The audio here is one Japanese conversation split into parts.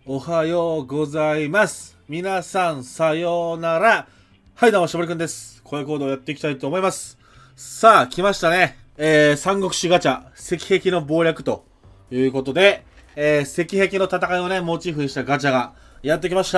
おはようございます。皆さん、さようなら。はい、どうも、しぼりくんです。声コードをやっていきたいと思います。さあ、来ましたね。三国志ガチャ、石壁の謀略ということで、石壁の戦いをね、モチーフにしたガチャがやってきました。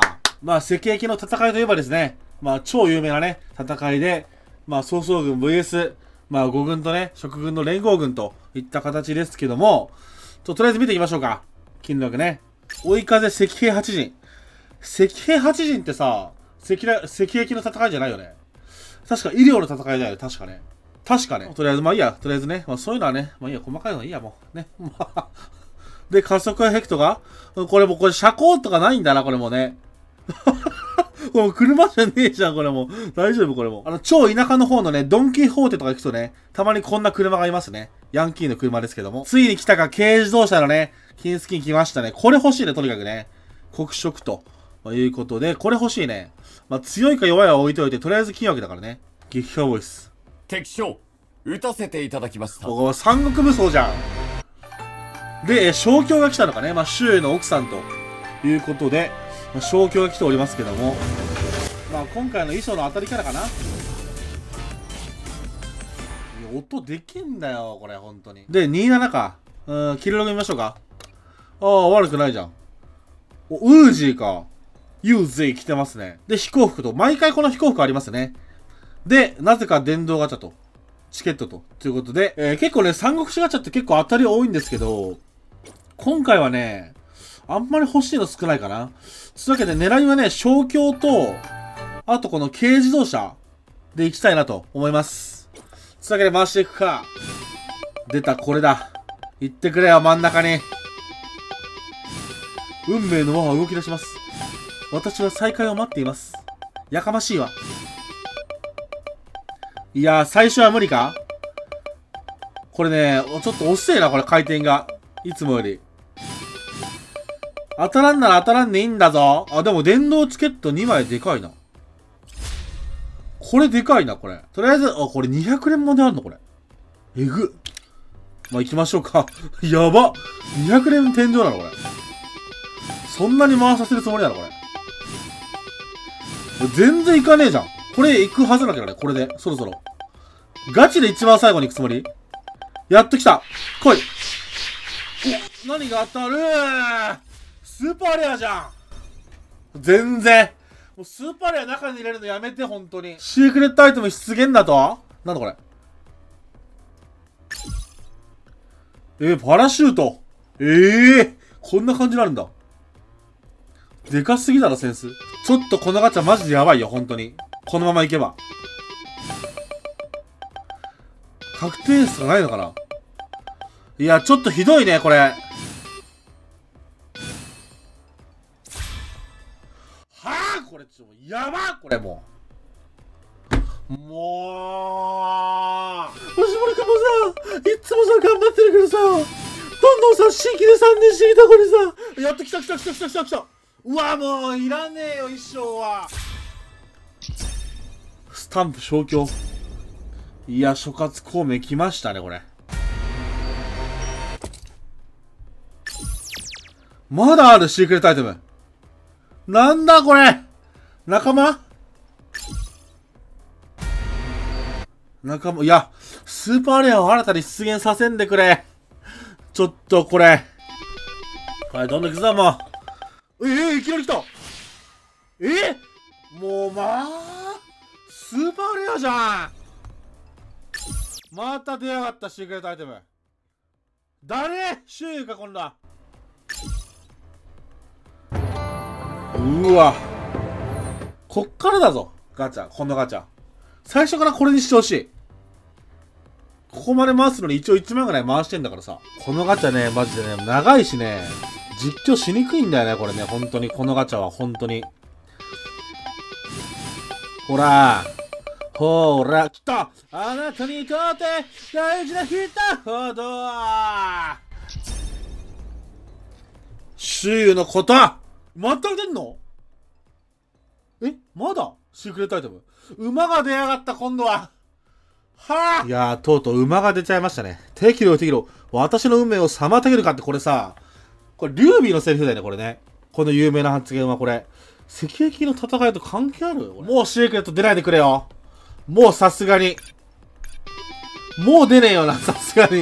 まあ、石壁の戦いといえばですね、まあ、超有名なね、戦いで、まあ、曹操軍 VS、まあ、五軍とね、蜀軍の連合軍といった形ですけども、とりあえず見ていきましょうか。金額ね。追い風石兵八陣。石兵八陣ってさ、石壁の戦いじゃないよね。確か医療の戦いだよね、確かね。とりあえず、まあいいや、とりあえずね。まあそういうのはね、まあいいや、細かいのはいいや、もう。ね。で、加速エフェクトがこれもう、車高とかないんだな、これもね。もう車じゃねえじゃん、これも。大丈夫、これも。超田舎の方のね、ドンキホーテとか行くとね、たまにこんな車がいますね。ヤンキーの車ですけども。ついに来たか、軽自動車のね、金スキン来ましたね。これ欲しいね、とにかくね。黒色と、いうことで、これ欲しいね。まあ、強いか弱いは置いといて、とりあえず金枠だからね。激化ボイス。 敵将、撃たせていただきました。 ここは三国武装じゃん。で、小京が来たのかね。まあ、周囲の奥さんということで、まあ、小京が来ておりますけども。まあ、今回の衣装の当たりキャラかな。いや、音できんだよ、これ、本当に。で、27か。キルログ見ましょうか。ああ、悪くないじゃん。ウージーか。ユーズイ来てますね。で、飛行服と。毎回この飛行服ありますね。で、なぜか電動ガチャと。チケットと。ということで、結構ね、三国志ガチャって結構当たり多いんですけど、今回はね、あんまり欲しいの少ないかな。というわけで狙いはね、小京と、あとこの軽自動車で行きたいなと思います。というわけで回していくか。出た、これだ。行ってくれよ、真ん中に。運命の輪は動き出します。私は再会を待っています。やかましいわ。いやー、最初は無理か？これね、ちょっと遅えな、これ回転が。いつもより。当たらんなら当たらんでいいんだぞ。あ、でも電動チケット2枚でかいな。これでかいな、これ。とりあえず、あ、これ200連まであるのこれ。えぐ。まあ、行きましょうか。やば。200連天井なのこれ。そんなに回させるつもりなのこれ。全然行かねえじゃん。これ行くはずだけどね、これで。そろそろ。ガチで一番最後に行くつもり？やっと来た。来い。お、何が当たる？スーパーレアじゃん。全然。もうスーパーレア中に入れるのやめて、ほんとに。シークレットアイテム出現だと？なんだこれ。パラシュート。こんな感じになるんだ。でかすぎだろ、センス。ちょっとこのガチャマジでやばいよ、ほんとに。このままいけば。確定数がないのかな？いや、ちょっとひどいね、これ。はぁ、これちょっと、やばっこれもう。もう。おしぼりくんもさ、いつもさ、頑張ってるけどさ、どんどんさ、新規で3年してきた子にさ、やっと来た。うわ、もう、いらねえよ、衣装は。スタンプ消去。いや、諸葛孔明来ましたね、これ。まだある、シークレットアイテム。なんだ、これ。仲間、いや、スーパーレアを新たに出現させんでくれ。ちょっと、これ。はい、どんどん行くぞ、もう。いきなり来た。もう、まあ、スーパーレアじゃん。また出やがった、シークレットアイテム。誰？周囲か、今度は。うわ。こっからだぞ、ガチャ、このガチャ。最初からこれにしてほしい。ここまで回すのに一応1万ぐらい回してんだからさ。このガチャね、マジでね、長いしね、実況しにくいんだよね、これね、本当に。このガチャは、本当に。ほら。来た。あなたにとって大事な日だほど。周囲のことまた出んの？まだシークレットアイテム。馬が出やがった、今度は。はぁ、いやー、とうとう馬が出ちゃいましたね。適量。私の運命を妨げるかって、これさ、 これ、劉備のセリフだよね、これね。この有名な発言はこれ。赤壁の戦いと関係ある？もうシークレット出ないでくれよ。もうさすがに。もう出ねえよな、さすがに。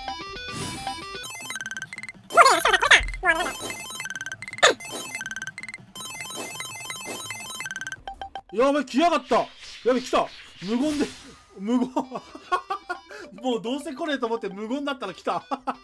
やべ、来やがった。やべ、来た。無言で、無言。もうどうせ来ねえと思って無言だったら来た。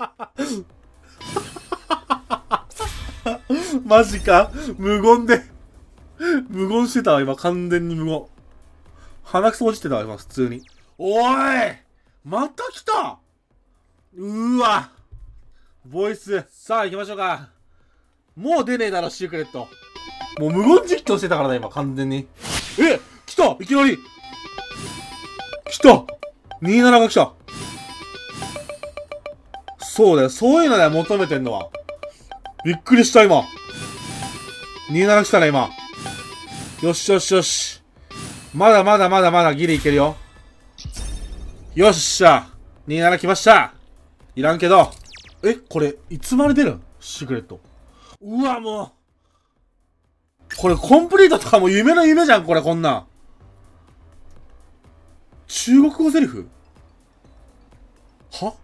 マジか。無言で。無言してたわ、今。完全に無言。鼻くそ落ちてたわ、今、普通に。おい、また来た。うーわ。ボイス。さあ、行きましょうか。もう出ねえだろ、シークレット。もう無言実況してたからな、今、完全に。え、来た、いきなり。来た。27が来た。そうだよ、そういうのだよ、求めてんのは。びっくりした、今。27来たね、今。よしよしよし。まだまだまだまだギリいけるよ。よっしゃ。27来ました。いらんけど。え、これ、いつまで出るん？シークレット。うわ、もう。これ、コンプリートとかも夢の夢じゃん、これ、こんなん。中国語セリフ？は？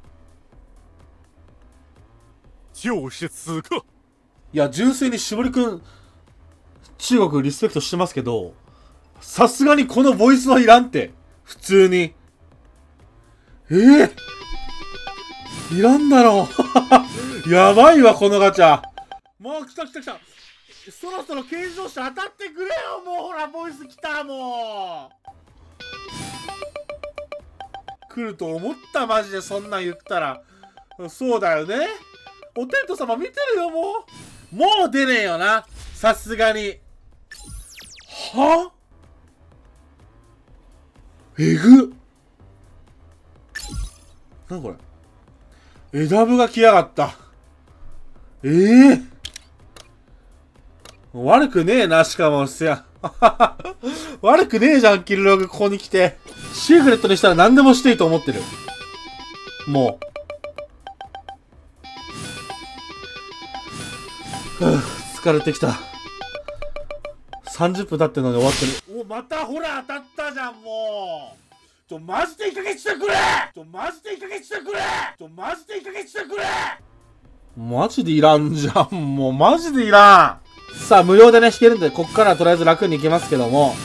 就是此刻。 いや、純粋にしぼりくん、中国リスペクトしてますけど、さすがにこのボイスはいらんって。普通に。いらんだろう。やばいわ、このガチャ。もう来た来た来た。そろそろ軽自動車当たってくれよ、もうほら、ボイス来た、もう。来ると思った、マジで、そんなん言ったら。そうだよね。おテント様見てるよ、もう。もう出ねえよな。さすがに。は？えぐっ。なにこれ。枝部が来やがった。悪くねえな、しかも、悪くねえじゃん、キルログここに来て。シークレットにしたら何でもしていいと思ってる。もう。疲れてきた。30分経ってるのに終わってる。お、またほら当たったじゃん、もう。マジでいい加減してくれ。マジでいい加減してくれ。マジでいい加減してくれ。マジでいらんじゃん、もうマジでいらん。さあ、無料でね、引けるんで、こっからとりあえず楽に行けますけども。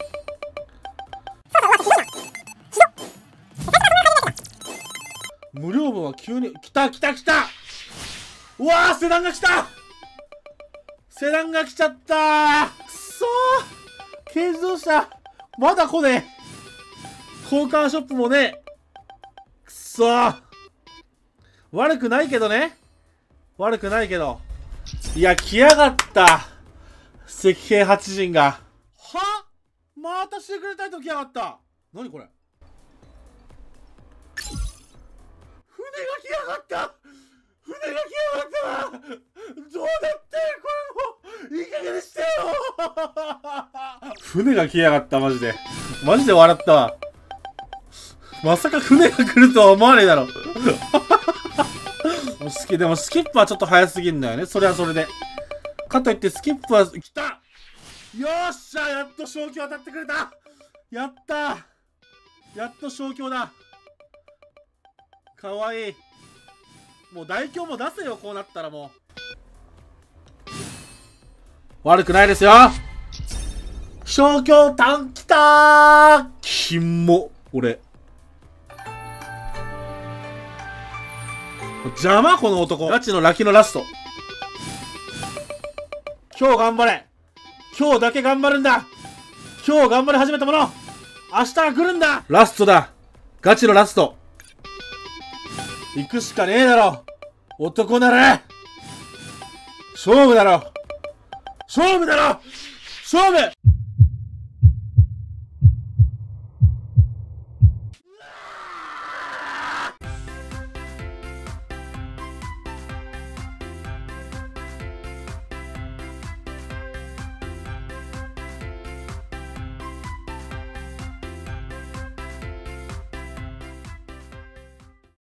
無料分は急に、来た来た来た。うわー、セダンが来た。セダンが来ちゃったー。くそー。軽自動車。まだ来ねえ。交換ショップもね。くそー。悪くないけどね。悪くないけど。いや、来やがった。赤兵八陣が。は？またシークレットタイトル来やがった。なにこれ。船が来やがった。船が来やがった。どうなってこれもういい加減にしてよ。船が来やがった、マジで。マジで笑ったわ。まさか船が来るとは思わねえだろ。でもスキップはちょっと早すぎんだよね。それはそれで。かといってスキップは来た。よっしゃ、やっと正気当たってくれた。やったー。やっと正気だ。かわいい。もう大凶も出せよ、こうなったらもう。悪くないですよ。正気タン来たー。キモ、俺。邪魔、この男。ガチのラキのラスト。今日頑張れ。今日だけ頑張るんだ。今日頑張り始めたもの。明日が来るんだ。ラストだ。ガチのラスト。行くしかねえだろ。男なら。勝負だろ。勝負だろ。勝負。